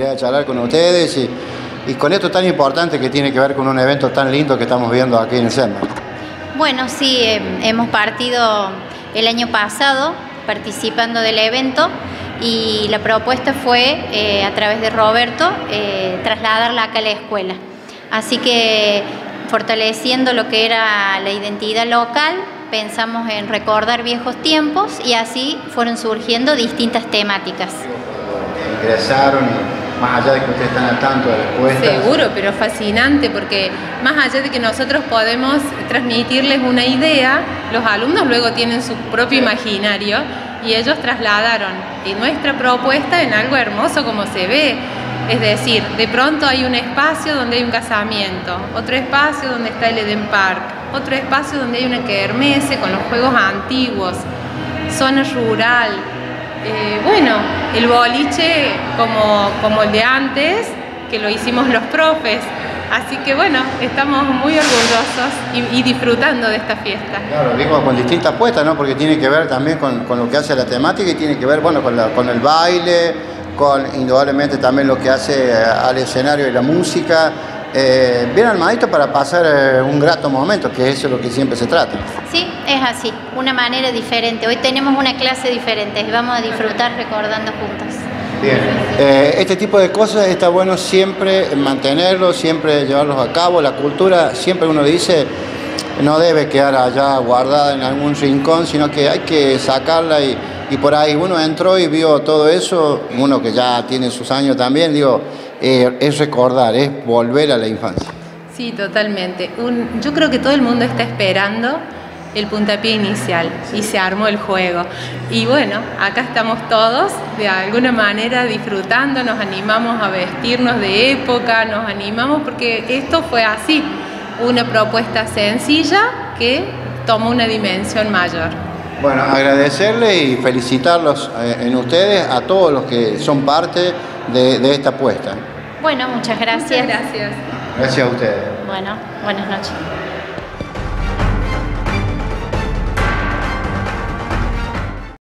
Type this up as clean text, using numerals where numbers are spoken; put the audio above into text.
posibilidad de charlar con ustedes y con esto tan importante que tiene que ver con un evento tan lindo que estamos viendo aquí en el SEMA. Bueno, sí, hemos partido el año pasado participando del evento y la propuesta fue, a través de Roberto, trasladarla acá a la escuela. Así que, fortaleciendo lo que era la identidad local, pensamos en recordar viejos tiempos y así fueron surgiendo distintas temáticas. Ingresaron y más allá de que ustedes están al tanto de las encuestas. Seguro, pero fascinante porque más allá de que nosotros podemos transmitirles una idea, los alumnos luego tienen su propio imaginario y ellos trasladaron nuestra propuesta en algo hermoso como se ve. Es decir, de pronto hay un espacio donde hay un casamiento, otro espacio donde está el Eden Park, otro espacio donde hay una kermesse con los juegos antiguos, zona rural, bueno, el boliche como el de antes, que lo hicimos los profes. Así que bueno, estamos muy orgullosos y disfrutando de esta fiesta. Claro, digo, con distintas apuestas, ¿no? Porque tiene que ver también con lo que hace la temática y tiene que ver, bueno, con el baile, con indudablemente también lo que hace al escenario y la música. Bien armadito para pasar un grato momento, que eso es lo que siempre se trata. Sí, es así, una manera diferente. Hoy tenemos una clase diferente y vamos a disfrutar recordando juntos. Bien, este tipo de cosas está bueno siempre mantenerlos, siempre llevarlos a cabo. La cultura, siempre uno dice, no debe quedar allá guardada en algún rincón, sino que hay que sacarla y por ahí uno entró y vio todo eso, uno que ya tiene sus años también, digo, es recordar, es volver a la infancia. Sí, totalmente. Yo creo que todo el mundo está esperando el puntapié inicial y se armó el juego. Y bueno, acá estamos todos de alguna manera disfrutando, nos animamos a vestirnos de época, nos animamos porque esto fue así, una propuesta sencilla que tomó una dimensión mayor. Bueno, agradecerle y felicitarlos en ustedes, a todos los que son parte de esta apuesta. Bueno, muchas gracias. Muchas gracias. Gracias a ustedes. Bueno, buenas noches.